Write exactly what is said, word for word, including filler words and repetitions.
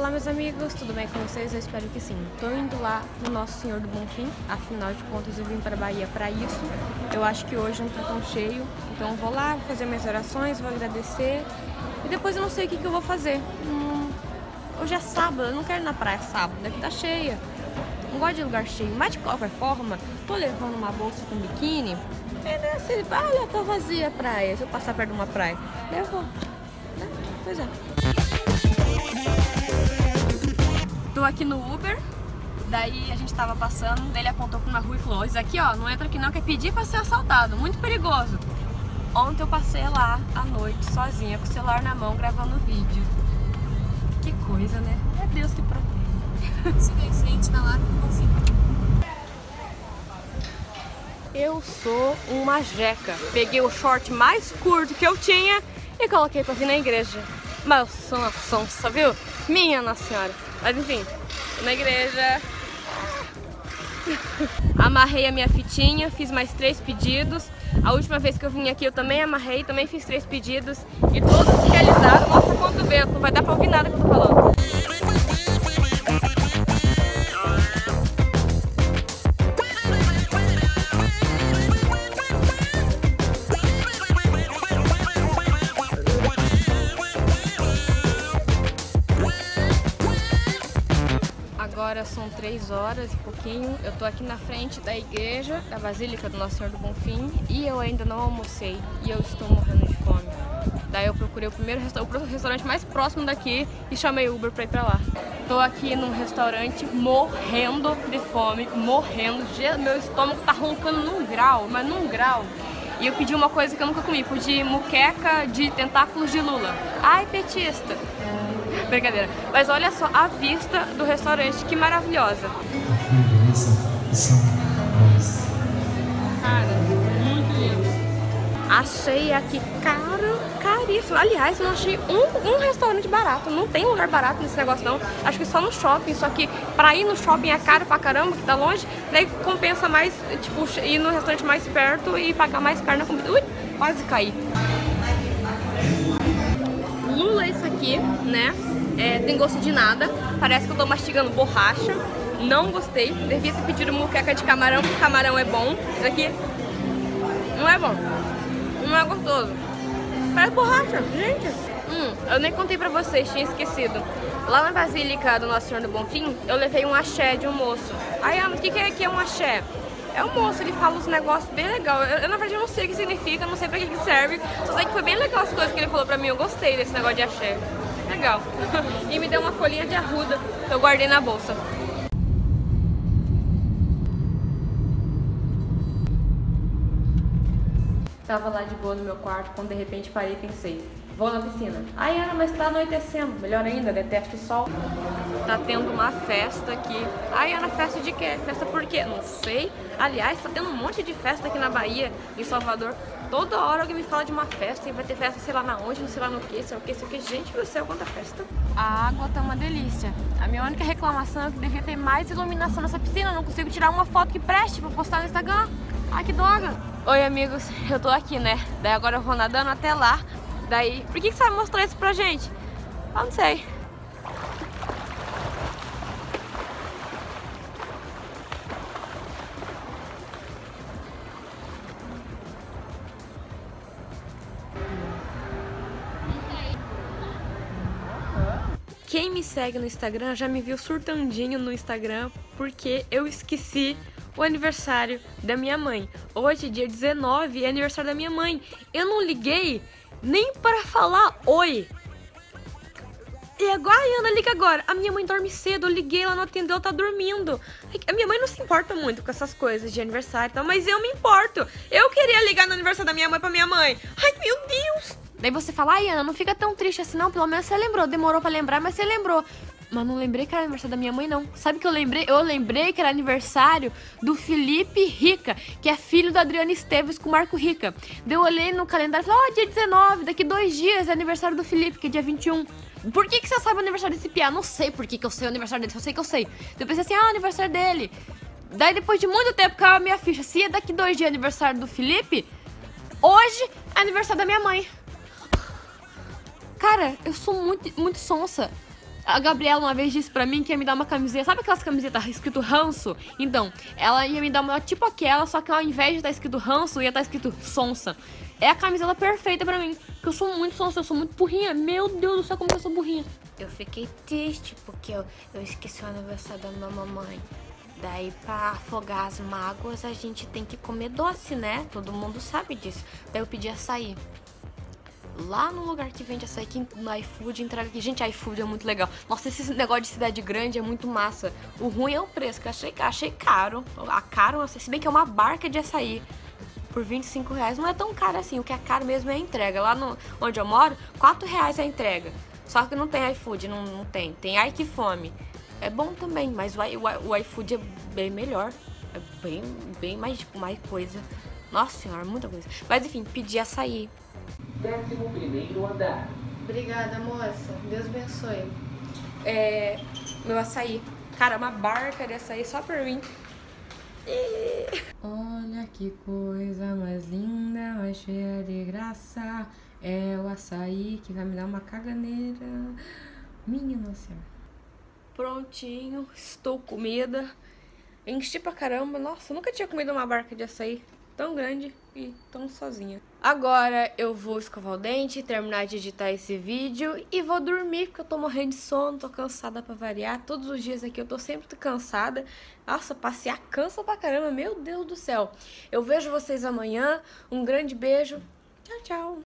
Olá meus amigos, tudo bem com vocês? Eu espero que sim. Tô indo lá no Nosso Senhor do Bonfim, afinal de contas eu vim para a Bahia para isso. Eu acho que hoje não tá tão cheio, então eu vou lá, vou fazer minhas orações, vou agradecer e depois eu não sei o que, que eu vou fazer. Hum, hoje é sábado, eu não quero ir na praia sábado, deve estar cheia. Não gosto de lugar cheio, mas de qualquer forma, tô levando uma bolsa com biquíni. É, né? Se ele fala, olha, tá vazia a praia, se eu passar perto de uma praia, eu vou, né? Pois é. Tô aqui no Uber, daí a gente tava passando, daí ele apontou pra uma rua e falou: isso aqui ó, não entra aqui não, que é pedir pra ser assaltado, muito perigoso. Ontem eu passei lá à noite, sozinha, com o celular na mão, gravando vídeo. Que coisa, né? É Deus que protege. Siga em frente na Largo do Bonfim. Eu sou uma jeca. Peguei o short mais curto que eu tinha e coloquei pra vir na igreja. Mas eu sou uma sonsa, viu? Minha Nossa Senhora. Mas enfim, na igreja. Amarrei a minha fitinha, fiz mais três pedidos. A última vez que eu vim aqui eu também amarrei, também fiz três pedidos. E todos realizados. Nossa, quanto vento, não vai dar pra ouvir nada que eu tô falando. Agora são três horas e pouquinho, eu tô aqui na frente da igreja, da Basílica do Nosso Senhor do Bonfim, e eu ainda não almocei, e eu estou morrendo de fome. Daí eu procurei o primeiro resta o restaurante mais próximo daqui e chamei o Uber pra ir pra lá. Tô aqui num restaurante morrendo de fome, morrendo, meu estômago tá roncando num grau, mas num grau. E eu pedi uma coisa que eu nunca comi, pedi muqueca de tentáculos de lula. Ai, petista! Brincadeira. Mas olha só a vista do restaurante, que maravilhosa. Cara, muito lindo. Achei aqui caro, caríssimo. Aliás, eu não achei um, um restaurante barato. Não tem lugar barato nesse negócio não. Acho que só no shopping. Só que pra ir no shopping é caro pra caramba, que tá longe. Daí compensa mais, tipo, ir no restaurante mais perto e pagar mais caro na comida. Ui, quase caí. Lula isso aqui, né? É, tem gosto de nada, parece que eu tô mastigando borracha. Não gostei, devia ter pedido muqueca de camarão, porque camarão é bom. Isso aqui não é bom, não é gostoso. Parece borracha, gente. Hum, eu nem contei pra vocês, tinha esquecido. Lá na Basílica do Nosso Senhor do Bonfim, eu levei um axé de um moço. Aí, ah, mas o que, que é que é um axé? É um moço, ele fala uns negócios bem legais. Eu, eu, na verdade, eu não sei o que significa, não sei pra que, que serve. Só sei que foi bem legal as coisas que ele falou pra mim. Eu gostei desse negócio de axé. Legal. E me deu uma folhinha de arruda que eu guardei na bolsa. Tava lá de boa no meu quarto, quando de repente parei e pensei: vou na piscina. Ai, Ana, mas tá anoitecendo. Melhor ainda, detesto o sol. Tá tendo uma festa aqui. Ai, Ana, festa de quê? Festa por quê? Não sei. Aliás, tá tendo um monte de festa aqui na Bahia, em Salvador. Toda hora alguém me fala de uma festa e vai ter festa sei lá na onde, não sei lá no que, sei lá o que, sei o que. Gente do céu, quanta festa. A água tá uma delícia. A minha única reclamação é que devia ter mais iluminação nessa piscina. Eu não consigo tirar uma foto que preste pra postar no Instagram. Ai, que droga. Oi, amigos. Eu tô aqui, né? Daí agora eu vou nadando até lá. Daí, por que que você vai mostrar isso pra gente? Eu não sei. Quem me segue no Instagram já me viu surtandinho no Instagram porque eu esqueci o aniversário da minha mãe. Hoje, dia dezenove, é aniversário da minha mãe. Eu não liguei nem para falar oi. E agora, Ana, liga agora. A minha mãe dorme cedo, eu liguei, ela não atendeu, ela tá dormindo. A minha mãe não se importa muito com essas coisas de aniversário e tal, mas eu me importo. Eu queria ligar no aniversário da minha mãe pra minha mãe. Ai, meu Deus! Daí você fala: ai, Ana, não fica tão triste assim não, pelo menos você lembrou. Demorou pra lembrar, mas você lembrou. Mas não lembrei que era aniversário da minha mãe, não. Sabe o que eu lembrei? Eu lembrei que era aniversário do Felipe Rica, que é filho da Adriana Esteves com o Marco Rica. Daí eu olhei no calendário e falei: ó, oh, dia dezenove, daqui dois dias é aniversário do Felipe, que é dia vinte e um. Por que que você sabe o aniversário desse piá? Não sei por que que eu sei o aniversário dele, só sei que eu sei. Daí eu pensei assim: ah, o aniversário dele. Daí depois de muito tempo caiu a minha ficha. Se é daqui dois dias aniversário do Felipe, hoje é aniversário da minha mãe. Cara, eu sou muito, muito sonsa. A Gabriela uma vez disse pra mim que ia me dar uma camiseta. Sabe aquelas camisetas escrito ranço? Então, ela ia me dar uma tipo aquela, só que ao invés de estar escrito ranço, ia estar escrito sonsa. É a camiseta perfeita pra mim. Porque eu sou muito sonsa, eu sou muito burrinha. Meu Deus do céu, como eu sou burrinha. Eu fiquei triste porque eu, eu esqueci o aniversário da minha mamãe. Daí, pra afogar as mágoas, a gente tem que comer doce, né? Todo mundo sabe disso. Daí eu pedi açaí. Lá no lugar que vende açaí, que no iFood entrega aqui. Gente, iFood é muito legal. Nossa, esse negócio de cidade grande é muito massa. O ruim é o preço, que eu achei, achei caro. A caro, se bem que é uma barca de açaí por vinte e cinco reais. Não é tão caro assim, o que é caro mesmo é a entrega. Lá no, onde eu moro, quatro reais a entrega. Só que não tem iFood, não, não tem. Tem Ai Que Fome. É bom também, mas o, o, o iFood é bem melhor. É bem, bem mais, tipo, mais coisa. Nossa senhora, muita coisa. Mas enfim, pedi açaí. Décimo primeiro andar. Obrigada, moça. Deus abençoe. É, meu açaí. Cara, uma barca de açaí só por mim. E... Olha que coisa mais linda, mais cheia de graça. É o açaí que vai me dar uma caganeira. Minha nossa senhora. Prontinho, estou comida. Enchi pra caramba. Nossa, eu nunca tinha comido uma barca de açaí tão grande e tão sozinha. Agora eu vou escovar o dente, terminar de editar esse vídeo e vou dormir, porque eu tô morrendo de sono, tô cansada pra variar. Todos os dias aqui eu tô sempre cansada. Nossa, passear cansa pra caramba, meu Deus do céu. Eu vejo vocês amanhã, um grande beijo, tchau, tchau.